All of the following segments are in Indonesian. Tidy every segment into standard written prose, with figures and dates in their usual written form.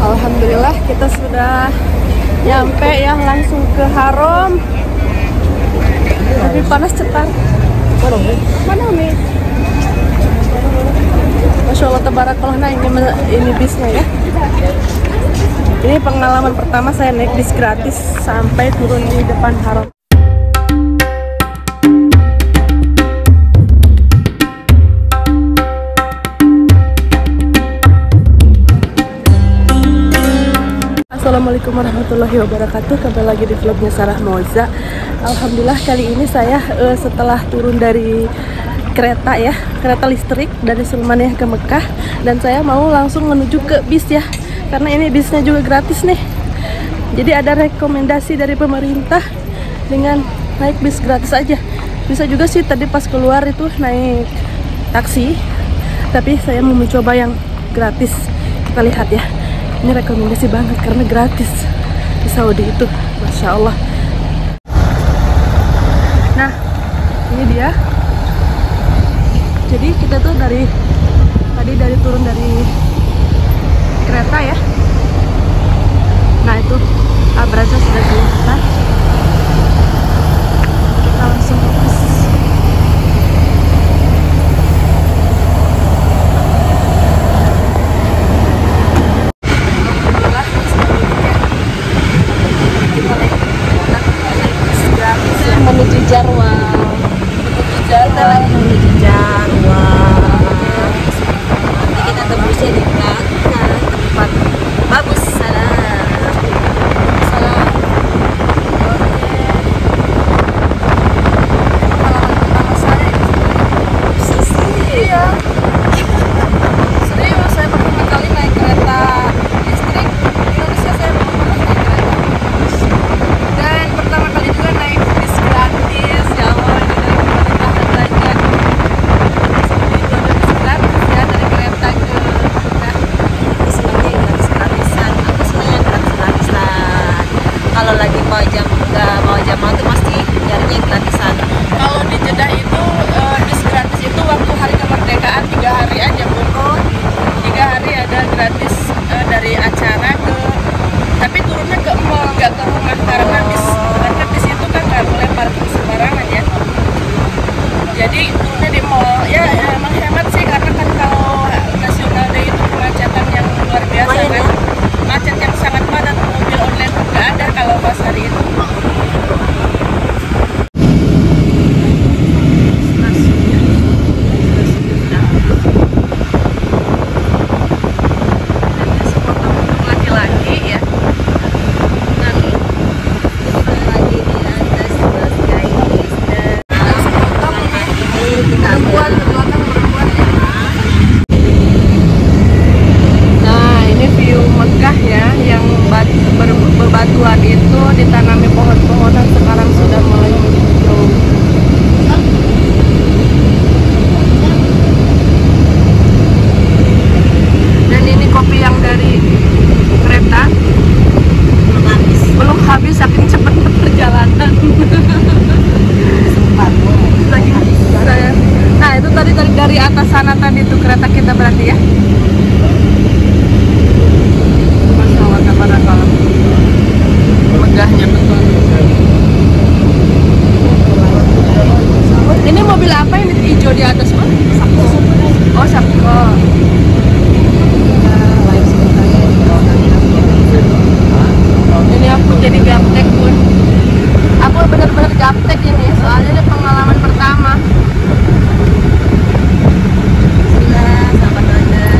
Alhamdulillah kita sudah nyampe ya, langsung ke Haram. Tapi panas cetar. Mana Umi? Masya Allah tabarakallah. Nah ini bisnya ya. Ini pengalaman pertama saya naik bis gratis sampai turun di depan Haram. Assalamualaikum warahmatullahi wabarakatuh. Kembali lagi di vlognya Sarah Moza. Alhamdulillah kali ini saya setelah turun dari kereta ya, kereta listrik dari Sulmaniah ke Mekah, dan saya mau langsung menuju ke bis ya, karena ini bisnya juga gratis nih. Jadi ada rekomendasi dari pemerintah dengan naik bis gratis aja. Bisa juga sih tadi pas keluar itu naik taksi, tapi saya mau mencoba yang gratis. Kita lihat ya. Ini rekomendasi banget karena gratis di Saudi itu, Masya Allah. Nah, ini dia. Jadi kita tuh dari turun dari kereta ya. Nah itu Abraza sudah kelihatan. Kita langsung ke bis. Menuju Jarwa. Menuju Jarwa. Nanti kita tembusnya di belakang tempat bagus. Salam. Pengalaman pertama saya iya. Serius, saya pertama kali naik kereta listrik di Indonesia. Saya belum pernah naik kereta, dan pertama kali juga naik bis gratis. Ya Allah, ini dari pemerintah dan belajar. Itu ada bis gratis ya, dari kereta ke Mekah. Senangnya gratis-gratisan. Aku senangnya gratis-gratisan. Kalau lagi mau jam mau tuh pasti nyarinya yang gratisan. Kalau di Jeddah itu bis gratis itu waktu hari kemerdekaan 3 hari aja Bu. 3 hari ada gratis dari acara ke, tapi turunnya ke mall, nggak ke rumah, karena bis itu kan nggak boleh parkir sembarangan ya. Jadi turunnya di mall. Ya emang hemat sih, karena kan kalau National Day itu kemacetan yang luar biasa Lumayan, kan. ya? Macet yang sangat padat, mobil online pun nggak ada kalau pas hari itu. Bebatuan itu ditanami pohon-pohonan, sekarang sudah mulai muncul. Dan ini kopi yang dari kereta belum habis saking cepat perjalanan. Lagi saya. Nah itu tadi dari atas sana tadi itu kereta kita berarti ya. Masya Allah tabarakallah. Megahnya betul. Ini mobil apa yang hijau di atas Bang? Sakko. Oh Sakko. Ini aku jadi gaptek Bun. Aku benar-benar gaptek ini, soalnya ini pengalaman pertama. Sahabat Anda.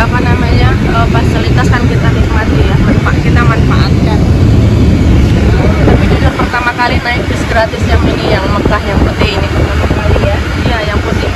apa namanya fasilitas kan kita nikmati ya, kita manfaatkan. Tapi jujur pertama kali naik bis gratis yang ini, yang Mekah yang putih ini pertama kali ya. Iya, yang putih.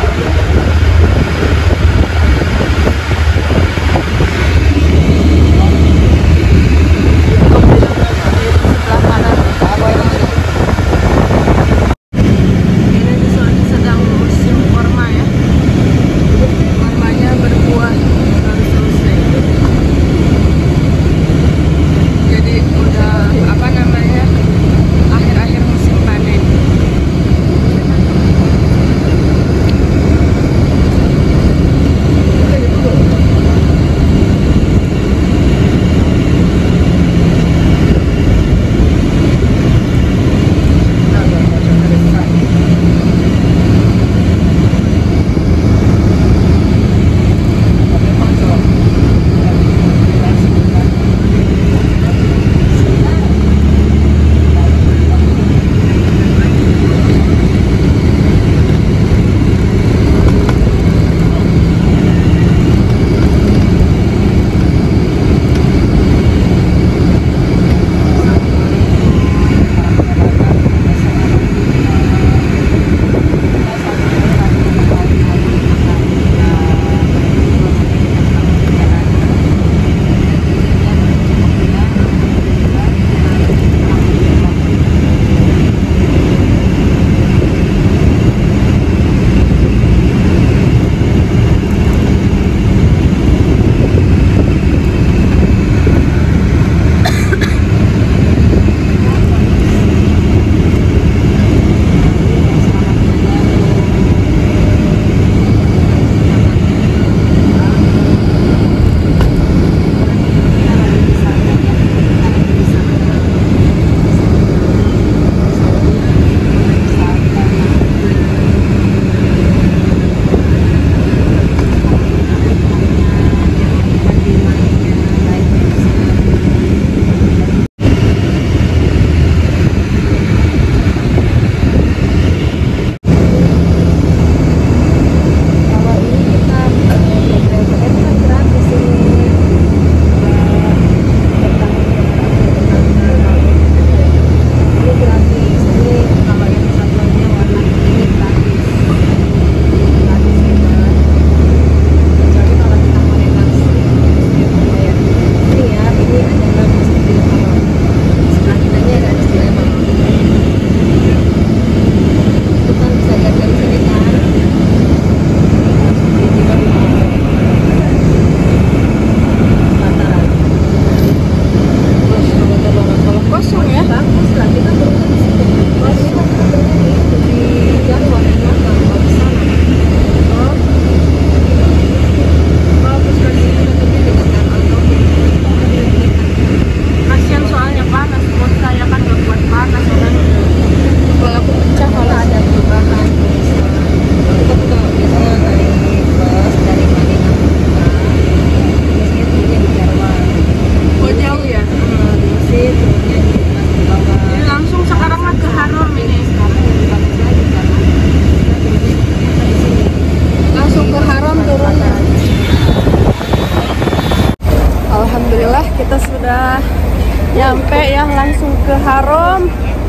nyampe ya langsung ke Haram.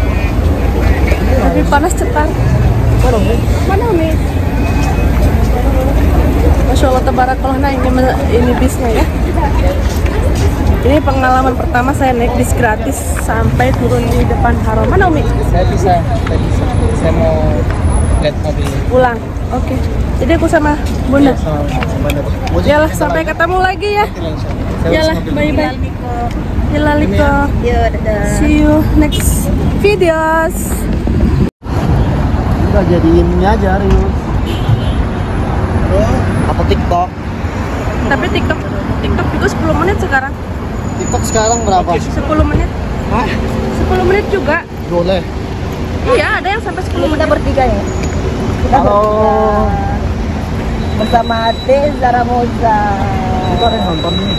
Tapi panas cetar. Mana Umi? Masya Allah tabarakallah. Nah ini bisnya ya. Ini pengalaman pertama saya naik bis gratis sampai turun di depan Haram. Mana Umi? Saya bisa. Saya mau lihat mobil. Pulang. Oke. Jadi aku sama Bunda. Yalah, sampai ketemu lagi ya. Yalah, bye-bye. Yalalika. See you next videos. Udah jadiin ini aja, Rius. Apa TikTok? Tapi TikTok itu 10 menit sekarang. TikTok sekarang berapa? 10 menit. Hah? 10 menit juga. Boleh. Iya, ada yang sampai 10 menit. Kita bertiga ya. Halo. Bersama Ade Zara Moza. Itu ada yang nonton nih.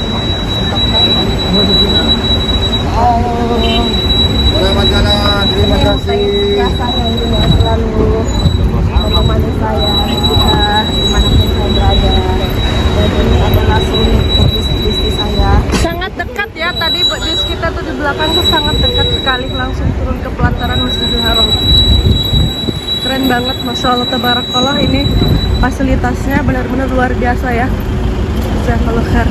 Selamat jalan, terima kasih. Saya ini selalu menemani saya ketika dimanapun saya berada. Dan ini adalah sunnah Masjidil Haram. Keren banget, Masya Allah tabarakallah. Ini fasilitasnya benar-benar luar biasa ya. Jazakallahu khair.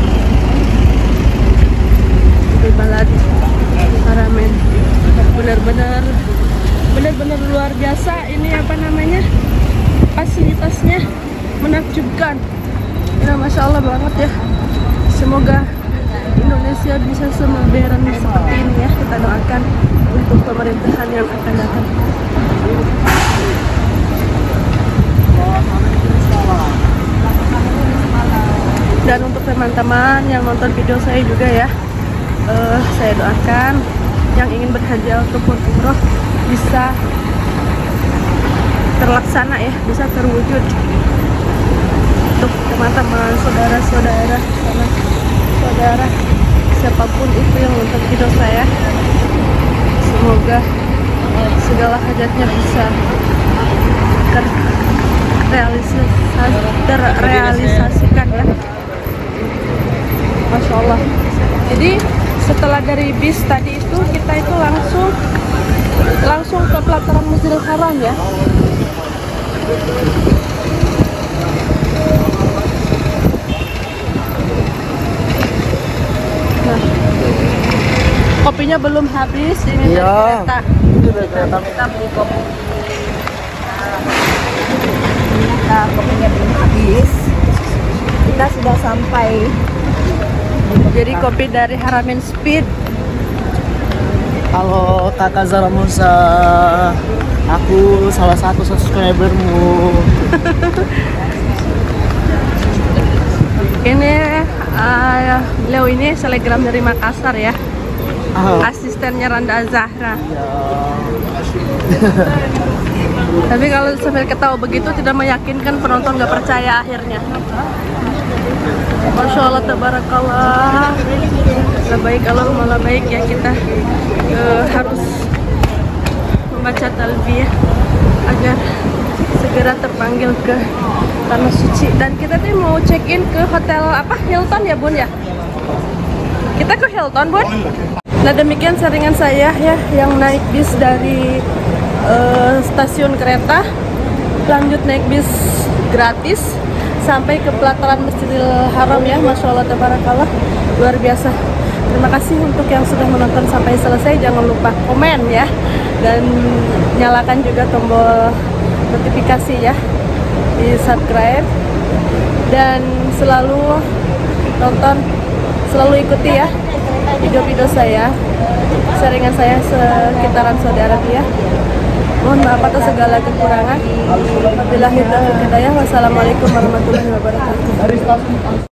Di balad Haramain benar-benar luar biasa. Ini apa namanya, fasilitasnya menakjubkan ya, Masya Allah banget ya. Semoga Indonesia bisa semodern seperti ini ya. Kita doakan untuk pemerintahan yang akan datang. Dan untuk teman-teman yang nonton video saya juga ya, saya doakan yang ingin berhaji ataupun umroh bisa terlaksana ya, bisa terwujud. Untuk teman-teman, saudara-saudara, saudara siapapun itu yang nonton video saya, semoga segala hajatnya bisa terrealisasikan ya. Masya Allah. Jadi setelah dari bis tadi itu, kita itu langsung ke pelataran Masjidil Haram ya. Nah, kopinya belum habis ini Iya. dari kereta. Kita beli kopi. Ternyata kopinya belum habis. Kita sudah sampai. Jadi kopi dari Haramain Speed. Halo Kakak Zara Musa, aku salah satu subscribermu. Ini beliau ini selegram dari Makassar ya. Asistennya Randa Zahra. Tapi kalau sambil ketawa begitu tidak meyakinkan penonton, nggak percaya akhirnya. Masya Allah tabarakallah. Labaik Allahumma labaik ya. Kita harus membaca talbiyah agar segera terpanggil ke tanah suci. Dan kita tuh mau check in ke hotel apa, Hilton ya Bun ya. Kita ke Hilton Bun. Nah demikian saringan saya ya, yang naik bis dari stasiun kereta, lanjut naik bis gratis sampai ke pelataran Masjidil Haram ya. Masya Allah tabarakallah, luar biasa. Terima kasih untuk yang sudah menonton sampai selesai. Jangan lupa komen ya, dan nyalakan juga tombol notifikasi ya, di subscribe, dan selalu tonton, selalu ikuti ya video-video saya, sharingan saya sekitaran Saudi Arabia. Mohon maaf atas segala kekurangan. Wabillahi taufiq hidayah. Wassalamualaikum warahmatullahi wabarakatuh.